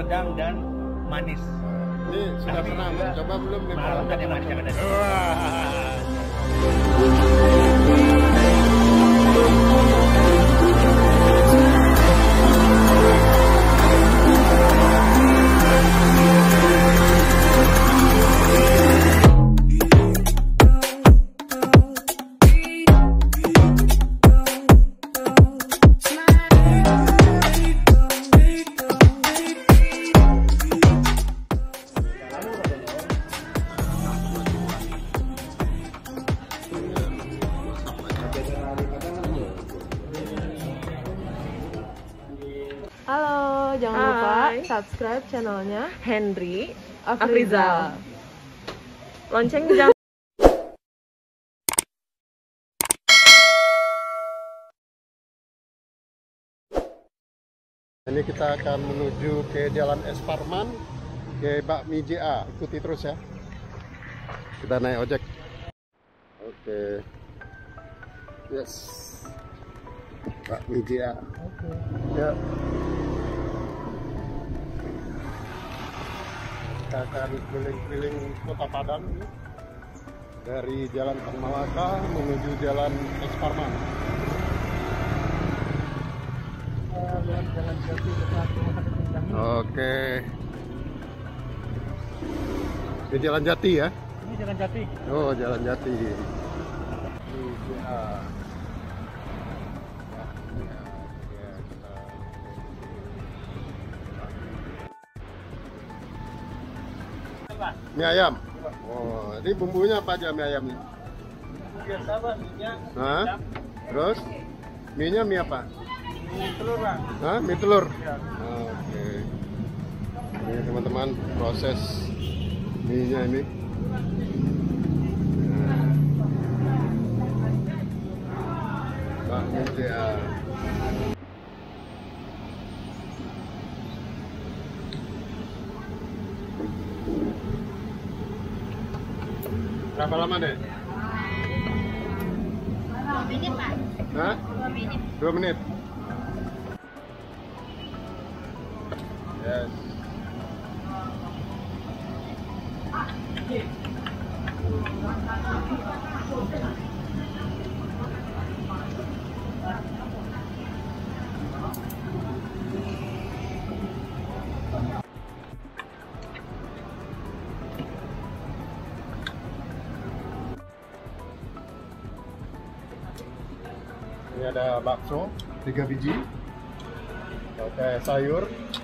sedang dan manis. Ini sudah pernah coba belum nih? Mengalahkan yang manis yang ada. Halo, jangan lupa subscribe channelnya Henry Afrizal. Lonceng jangan. Ini kita akan menuju ke Jalan Es Parman ke Bakmi JA. Ikuti terus ya. Kita naik ojek. Oke. Yes. Bakmi JA. Oke. Ya. Kita akan keliling-keliling Kota Padang ini. Dari Jalan Tan Malaka menuju Jalan Es Parman. Oke. Ini Jalan Jati ya? Ini Jalan Jati. Oh, Jalan Jati. Mie ayam. Oh, ini bumbunya apa aja mie ayamnya? Biasa Bang, minyak. Hah? Terus? Mie-nya mie apa? Mie telur Bang. Hah? Mie telur? Ya. Oke. Ini teman-teman proses mie-nya ini. Bakmi JA. Berapa lama deh? 2 menit Pak. Hah? 2 menit. 2 menit. Yes. Ini ada bakso 3 biji. Oke, sayur.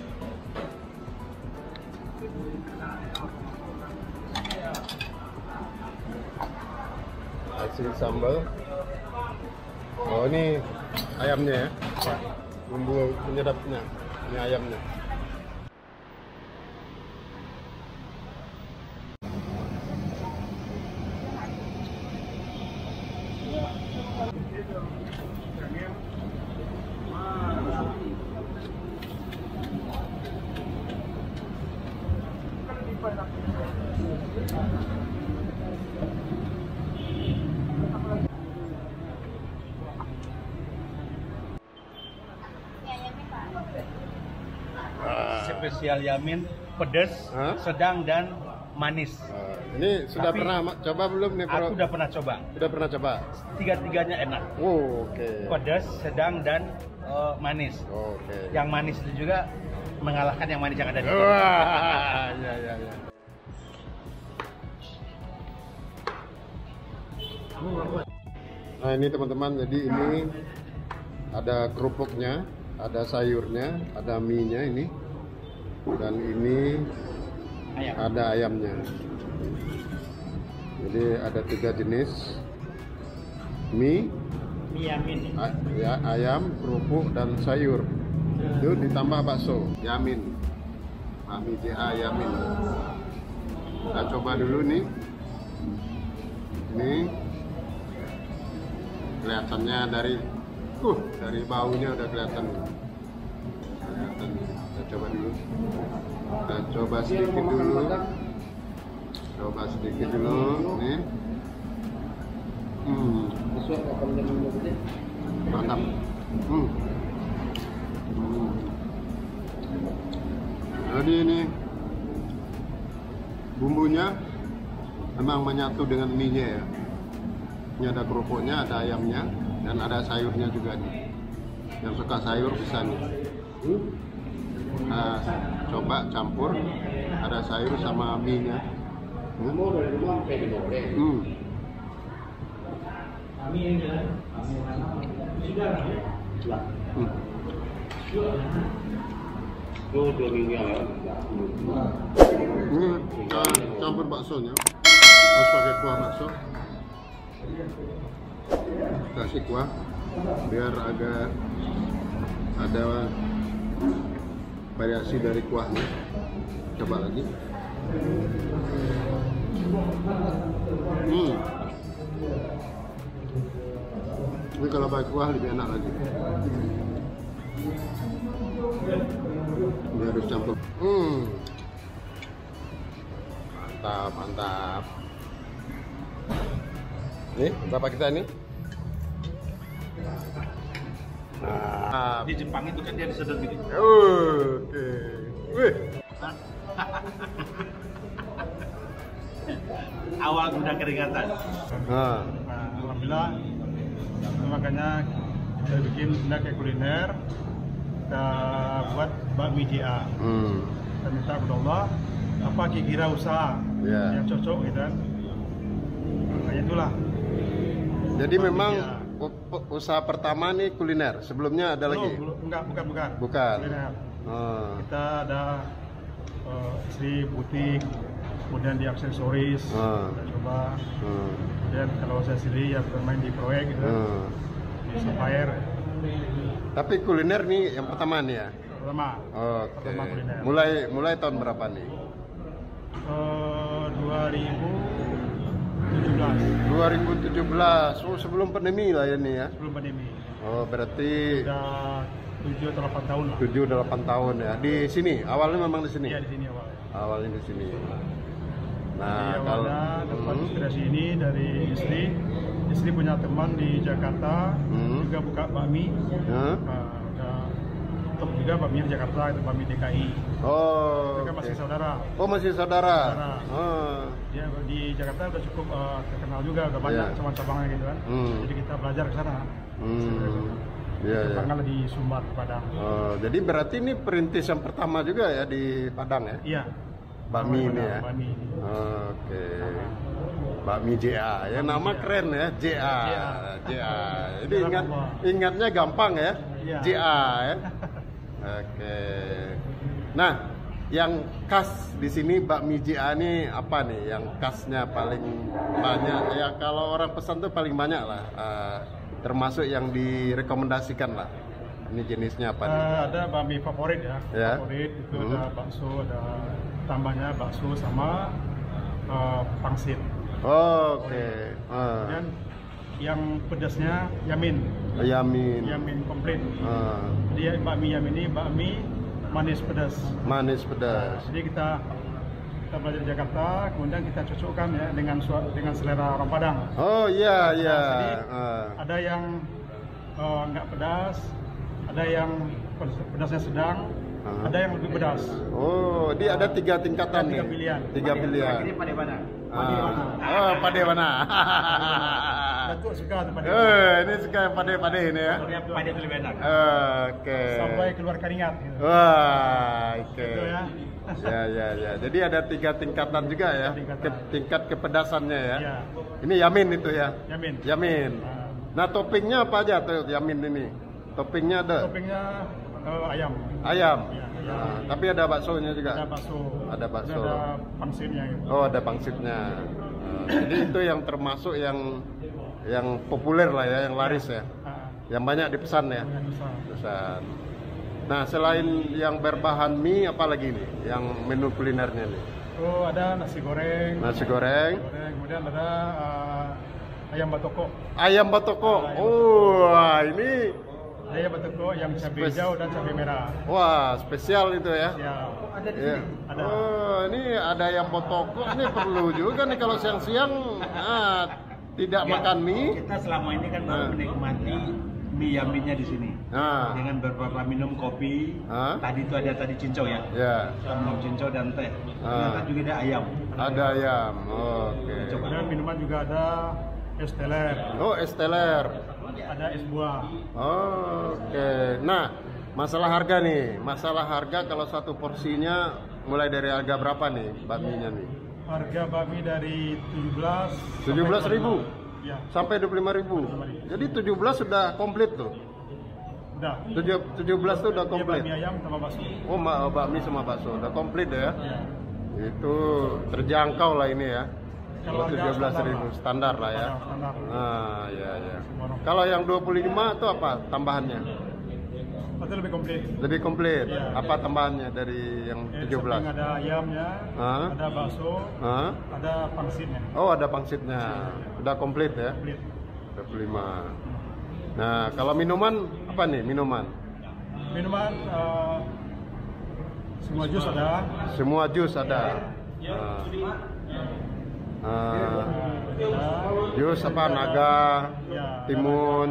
Hasil sambal. Oh, ini ayamnya ya. Bumbu penyedapnya. Ini ayamnya. Spesial Yamin, pedas, Hah? sedang dan manis. Ini sudah Tapi pernah coba belum nih? Aku udah pernah coba. Sudah pernah coba. Tiga-tiganya enak. Oh, oke. Pedas, sedang dan manis. Oke. Yang manis itu juga mengalahkan yang manis yang ada di sini. Wah, ya ya ya. Nah, ini teman-teman, jadi ini ada kerupuknya, ada sayurnya, ada mie-nya ini. Dan ini Ayam. ada ayamnya. Jadi ada 3 jenis mie, Mie Yamin. ya, ayam, kerupuk, dan sayur. Itu ditambah bakso, Yamin. Bakmi JA Yamin. Kita coba dulu nih. Ini kelihatannya dari baunya udah kelihatan. Kita coba dulu. Kita coba sedikit dulu. Coba sedikit dulu. Nih. Mantap. Jadi ini bumbunya memang menyatu dengan mie-nya ya. Ini ada kerupuknya, ada ayamnya, dan ada sayurnya juga nih. Yang suka sayur bisa nih. Nah, coba campur, ada sayur sama mie-nya. Ini campur baksonya, harus pakai kuah bakso. Kasih kuah biar agak ada variasi dari kuahnya. Coba lagi. Ini kalau pakai kuah lebih enak lagi. Ini harus campur. Mantap, mantap. Nih, berapa kita ini? Nah, Di Jepang itu kan dia disedot gitu. oke. Wih, Awal udah keringatan. nah, Nah, alhamdulillah, makanya kita bikin kayak kuliner, kita buat bakmi JA. Kita minta kepada Allah apa kira-kira usaha Ya. yang cocok gitu kan. Makanya itulah. Jadi memang Iya. usaha pertama nih kuliner. Sebelumnya ada lagi? Enggak, bukan. Bukan. Kuliner. Oh. Kita ada istri butik, kemudian di aksesoris, kita coba. Kemudian kalau saya sendiri ya bermain di proyek gitu, di supplier. Tapi kuliner nih yang pertama nih ya? Pertama. Oke. Pertama kuliner. Mulai tahun berapa nih? 2017. 2017. Oh, sebelum pandemi lah ya nih ya? Sebelum pandemi. Oh, berarti Sudah 7 atau 8 tahun lah. 7-8 tahun ya. Di sini, awalnya memang di sini? Iya, di sini awalnya. Awalnya di sini. Nah, Jadi kalau awalnya dapat inspirasi ini dari istri. Istri punya teman di Jakarta, juga buka bakmi. Hah? Top juga bakmi di Jakarta, itu bakmi DKI. Oh, Mereka masih oke. saudara. Oh, masih saudara. Saudara. Oh. Dia di Jakarta udah cukup terkenal juga, udah banyak Iya. cabang-cabangnya gitu kan. Jadi kita belajar ke sana. Iya, ya. Terkenal di Sumbar, Padang. Oh, jadi berarti ini perintis yang pertama juga ya di Padang ya? Iya. Bakmi ini ya? Bakmi. Oke. Bakmi JA ya, nama keren ya, JA. JA. Jadi ingatnya gampang ya, Iya. JA ya. Oke. Nah, yang khas di sini bakmi JA ini apa nih? Yang khasnya paling banyak ya, kalau orang pesan tuh paling banyak lah. Termasuk yang direkomendasikan lah. Ini jenisnya apa nih? Ada bakmi favorit ya. Ya. Favorit itu ada bakso, ada tambahnya bakso sama pangsit. Oke. Dan yang pedasnya yamin. Yamin. Yamin komplit. Jadi bakmi yamin ini bakmi manis pedas. Manis pedas. Jadi kita belajar di Jakarta, kemudian kita cocokkan ya dengan selera orang Padang. Oh iya iya. Jadi ada yang nggak pedas, ada yang pedasnya sedang, ada yang lebih pedas. Oh, dia ada 3 tingkatan nih. 3 pilihan. 3 pilihan. Ini pada mana? Oh, pade mana? Datuk suka tuh pada. Ini suka yang pade-pade ini ya. Pada itu lebih enak. Oke. Sampai keluar keringat. Gitu. Wah, oke. Gitu ya. Ya. Jadi ada 3 tingkatan juga ya. Tingkat kepedasannya ya. Iya. Ini yamin itu ya. Yamin. Yamin. Nah, toppingnya apa aja tuh yamin ini? Toppingnya ada? Toppingnya ayam. Ayam. Iya, ayam. Nah, tapi ada baksonya juga. Ada bakso. Ada bakso. Ada pangsitnya gitu. Oh, ada pangsitnya. Jadi itu yang termasuk yang populer lah ya, yang laris ya. Yang banyak dipesan ya. Pesan. Nah, selain yang berbahan mie, apa lagi nih yang menu kulinernya nih? Oh, ada nasi goreng. Nasi goreng. Kemudian ada ayam batoko. Ayam batoko. Oh, wah, ini Ayam batoko yang cabai hijau dan cabai merah. wah, spesial itu ya. Siap. Ada di Iya. sini. Ada. Oh, ini ada ayam batoko. Ini perlu juga nih kalau siang-siang tidak makan mie. Kita selama ini kan baru menikmati mie yaminya di sini. Nah. Dengan beberapa minum kopi. Tadi itu ada cincau ya. Ya. Kita minum cincau dan teh. Ternyata juga ada ayam. Ada ayam. Oke. Dan minuman juga ada es teler, Oh, es teler. ada es buah. Oke. Nah, masalah harga nih. Masalah harga kalau satu porsinya mulai dari harga berapa nih bakminya nih? Harga bakmi dari 17.000 Ya, sampai 25.000. Jadi 17 sudah komplit tuh. udah. 17 tuh udah Dia komplit. bakmi ayam sama bakso. Oh, bakmi sama bakso udah komplit ya. Ya. Itu terjangkau lah ini ya. Kalau Kalau harga 17.000 standar lah ya. Standar. Nah, ya ya. Kalau yang 25 itu apa tambahannya? Itu lebih komplit. Lebih komplit. Iya. Apa tambahannya dari yang Ya, 17? samping ada ayamnya, ada bakso, Hah? ada pangsitnya. Oh, ada pangsitnya. Udah komplit ya. Komplit. 25. Nah, kalau minuman apa nih? Minuman? Minuman semua jus ada. Semua jus ada. Jus apa? Naga, Ya, timun,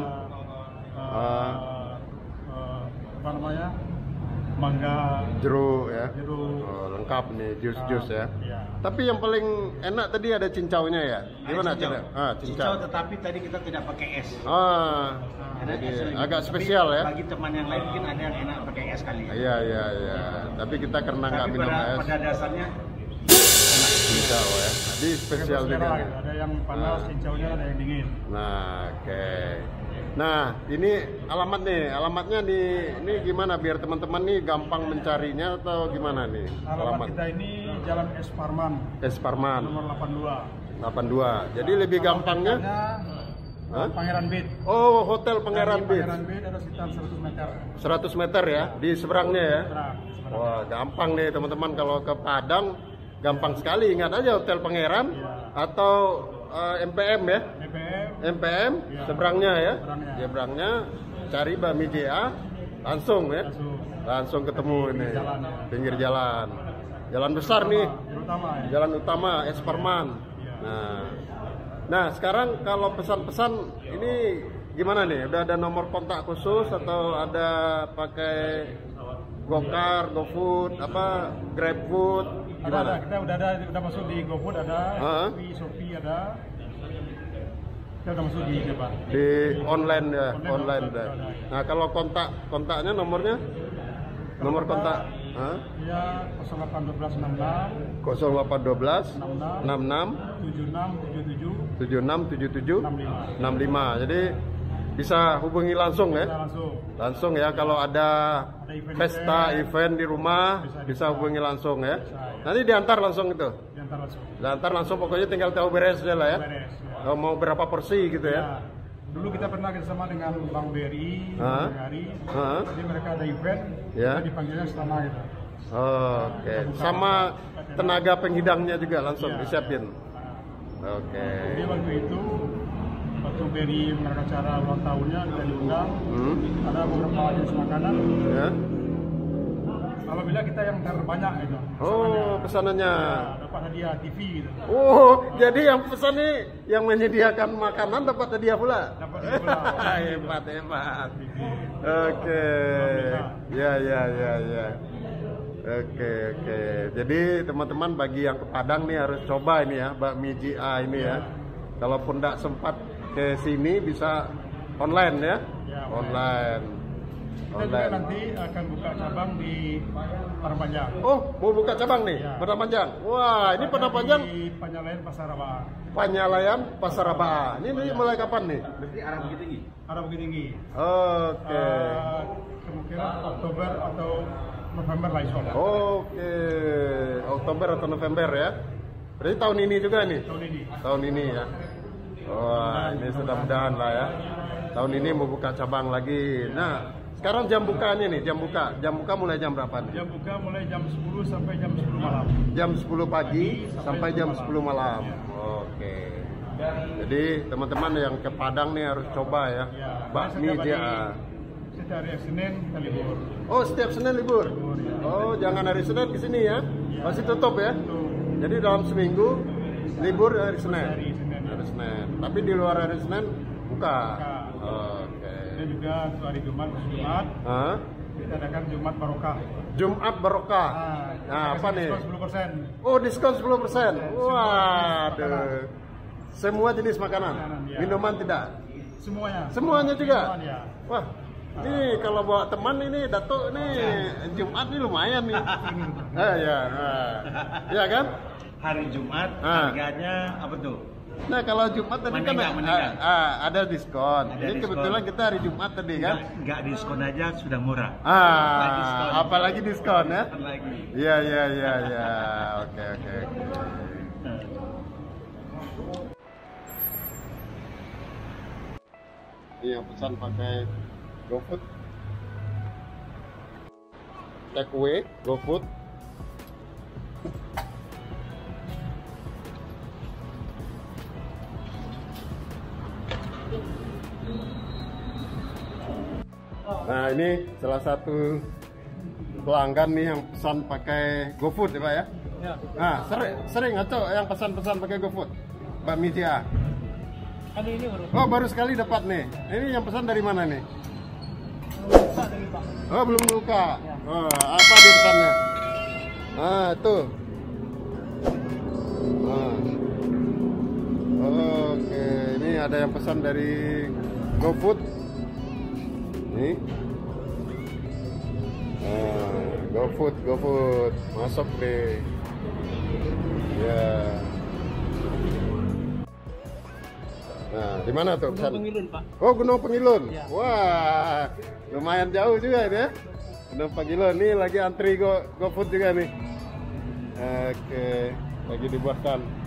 apa namanya? Mangga, jeruk ya. jeruk. Oh, lengkap nih jus-jus ya. Ya. Tapi yang paling enak tadi ada cincaunya ya. Gimana cincau. cara? Cincau Cincau. tetapi tadi kita tidak pakai es. Ada Jadi es yang agak tapi spesial ya. Bagi teman yang lain mungkin ada yang enak pakai es kali ya. Iya iya iya. Tapi kita karena nggak Tapi minum es, pada dasarnya cincau ya. Jadi spesial juga. Selera, nih. gitu. Ada yang panas, cincaunya ada yang dingin. Nah, oke. Nah, ini alamat nih. Alamatnya ini gimana biar teman-teman nih gampang mencarinya atau gimana nih? Alamat kita ini Jalan Es Parman, Es Parman nomor 82. 82. Jadi lebih gampangnya Hah? Pangeran Beat. oh, Hotel Pangeran Dari Beach. Pangeran Beat ada sekitar 100 meter. 100 meter ya di seberangnya ya. Seberang. Wah, gampang nih teman-teman kalau ke Padang gampang sekali. Ingat aja Hotel Pangeran atau MPM ya. MPM Ya. seberangnya ya. Seberangnya. Seberangnya cari bakmi JA langsung ya. Langsung ketemu ini jalan, ya. pinggir jalan. Jalan besar nih. Terutama ya. Jalan utama Es Parman. Nah, sekarang kalau pesan-pesan ini gimana nih? Udah ada nomor kontak khusus atau ada pakai Gokar, GoFood, apa GrabFood? Gimana? Ada, kita udah masuk di GoFood ada, Shopee ada. Kita udah masuk di Jepang. Di online ya, online udah. deh. Nah, kalau kontaknya nomornya? Nomor kontak? Ya 0812 66 0812 66 76 77 76 77 65. Jadi bisa hubungi langsung ya. Langsung ya kalau ada pesta event di rumah bisa hubungi langsung ya. Nanti diantar langsung itu. Diantar langsung pokoknya tinggal tahu beres aja lah ya. Oh, mau berapa porsi gitu ya. Dulu kita pernah kerjasama dengan Bank BRI, Bank Hari. Jadi mereka ada event, kita dipanggilnya sama gitu. Oke. Sama tenaga penghidangnya juga langsung disiapin. Oke. Jadi waktu itu waktu BRI mengadakan acara ulang tahunnya kita diundang, ada beberapa jenis makanan. Ya. Alhamdulillah kita yang terbanyak gitu. Oh, pesanannya. Dapat hadiah TV gitu. Oh, jadi yang pesan nih yang menyediakan makanan dapat hadiah pula. Dapat hadiah pula. Hebat, hebat. Oke. Ya. Oke. Jadi teman-teman bagi yang ke Padang nih harus coba ini ya, bakmi JA ini ya. Kalaupun tidak sempat ke sini bisa online ya. Online. Kita juga nanti akan buka cabang di Padang Panjang. Oh, mau buka cabang nih? Padang Panjang. Wah, ini Padang Panjang. Di Penyalayan Pasar Rabaa. Penyalayan Pasar Rabaa. Ini mulai kapan nih? berarti arah Bukit Tinggi. Arah Bukit Tinggi. Oke. Kemungkinan Oktober atau November lah insya Allah. Oke. Oktober atau November ya. Berarti tahun ini juga nih? Tahun ini ya. Wah, ini mudah-mudahan lah ya. Tahun ini mau buka cabang lagi. Nah, sekarang jam bukanya nih, jam buka mulai jam berapa nih? Jam buka mulai jam 10 sampai jam 10 malam. Jam 10 pagi sampai jam 10 malam. Oke. Jadi teman-teman yang ke Padang nih harus coba ya. Bakmi JA. Setiap hari Senin kita libur. Oh, setiap Senin libur. Oh, jangan hari Senin ke sini ya. Masih tutup ya. Jadi dalam seminggu libur hari Senin. Hari Senin. Tapi di luar hari Senin buka. Oke. Kemudian juga untuk hari Jumat, Jumat kita adakan Jumat Barokah. Jumat Barokah. Nah, apa nih? Diskon 10%. Oh, diskon 10%. Waduh. Semua jenis makanan. Ya. Minuman tidak? Semuanya. Semuanya juga. Minuman, ya. Wah. Ini kalau bawa teman ini Datuk nih Jumat nih lumayan nih. Ya. Ya kan? Hari Jumat harganya apa tuh? Nah, kalau Jumat tadi kan ada diskon. Jadi kebetulan kita hari Jumat tadi kan. Enggak diskon aja sudah murah. Apalagi diskon ya? Apalagi. Iya. Oke. Ini yang pesan pakai GoFood, take away, GoFood. Nah, ini salah satu pelanggan nih yang pesan pakai GoFood ya Pak ya? Ya. Nah, sering atau yang pesan-pesan pakai GoFood? Mbak Mijia. Kali ini Baru sekali dapat nih. Ini yang pesan dari mana nih? Oh, belum buka. Apa dia pesannya? Tuh. Oke, ini ada yang pesan dari GoFood. Nih. GoFood. Masuk deh. Ya. Nah, di mana tuh? Gunung Pengilun, Pak. Oh, Gunung Pengilun. Ya. Wah, lumayan jauh juga ini ya. Gunung Pengilun nih lagi antri GoFood juga nih. Oke, lagi dibuatkan.